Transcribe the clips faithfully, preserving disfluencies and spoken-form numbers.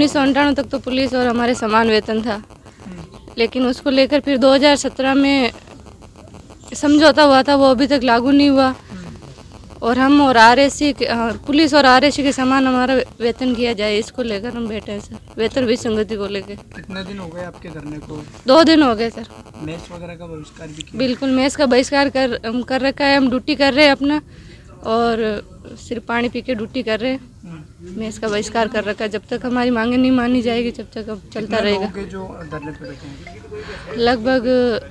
उन्नीस सौ अंठानवे तक तो पुलिस और हमारे समान वेतन था, लेकिन उसको लेकर फिर दो हज़ार सत्रह में समझौता हुआ था, वो अभी तक लागू नहीं हुआ। और हम और आरएसी पुलिस और आरएसी के समान हमारा वेतन किया जाए, इसको लेकर हम बैठे हैं सर, वेतन विसंगति को लेकर। कितने दिन हो गए आपके धरने को? दो दिन हो गए सर। मेस वगैरह का बहिष्कार भी किया? बिल्कुल, मेस का बहिष्कार कर कर रखा है। हम ड्यूटी कर रहे हैं अपना, और सिर्फ पानी पी के ड्यूटी कर रहे हैं। मेस का बहिष्कार कर रखा है। जब तक हमारी मांगे नहीं मानी जाएगी, जब तक अब चलता रहेगा। जो धरने पे बैठे हैं लगभग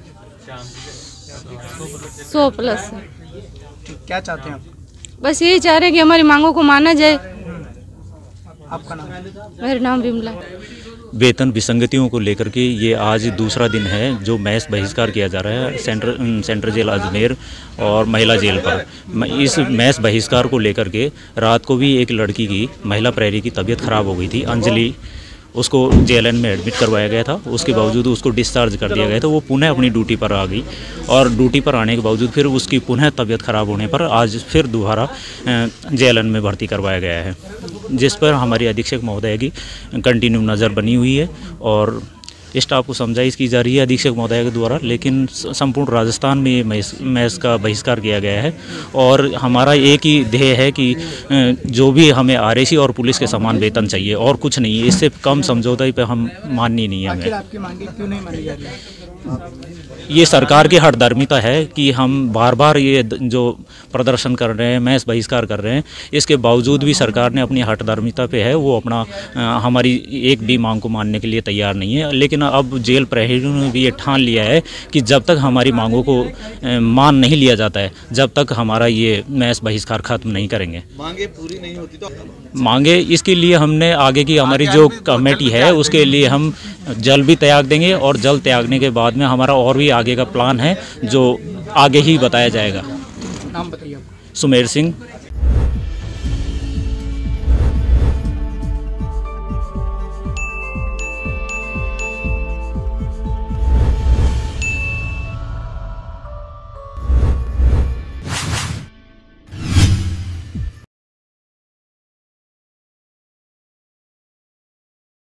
सौ प्लस। क्या चाहते हैं आप? बस यही चाह रहे हैं कि हमारी मांगों को माना जाए। आपका नाम? मेरा नाम विमला। वेतन विसंगतियों को लेकर के ये आज दूसरा दिन है जो मैस बहिष्कार किया जा रहा है सेंट्रल सेंट्रल जेल अजमेर और महिला जेल पर। इस मैस बहिष्कार को लेकर के रात को भी एक लड़की की, महिला प्रहरी की तबीयत खराब हो गई थी, अंजलि, उसको जेएलएन में एडमिट करवाया गया था। उसके बावजूद उसको डिस्चार्ज कर दिया गया था। वो पुनः अपनी ड्यूटी पर आ गई, और ड्यूटी पर आने के बावजूद फिर उसकी पुनः तबीयत खराब होने पर आज फिर दोबारा जेएलएन में भर्ती करवाया गया है, जिस पर हमारी अधीक्षक महोदय की कंटिन्यू नज़र बनी हुई है और स्टाफ को समझाइश की जा रही है अधीक्षक महोदय के द्वारा। लेकिन संपूर्ण राजस्थान में ये मैस मैस का बहिष्कार किया गया है, और हमारा एक ही ध्येय है कि जो भी हमें आरएसी और पुलिस के समान वेतन चाहिए, और कुछ नहीं है। इससे कम समझौता पे हम माननी नहीं है हमें। आपकी मांगे क्यों नहीं मानी जा रही है? ये सरकार की हठधर्मिता है कि हम बार बार ये जो प्रदर्शन कर रहे हैं, मैस बहिष्कार कर रहे हैं, इसके बावजूद भी सरकार ने अपनी हठधर्मिता पे है, वो अपना आ, हमारी एक भी मांग को मानने के लिए तैयार नहीं है। लेकिन अब जेल प्रहरियों ने भी ये ठान लिया है कि जब तक हमारी मांगों को आ, मान नहीं लिया जाता है, जब तक हमारा ये मैस बहिष्कार खत्म नहीं करेंगे। मांगे पूरी नहीं होती तो मांगे इसके लिए हमने आगे की हमारी जो कमेटी है उसके लिए हम जल भी त्याग देंगे, और जल त्यागने के बाद में हमारा और भी आगे का प्लान है जो आगे ही बताया जाएगा। नाम बताइए। सुमेर सिंह,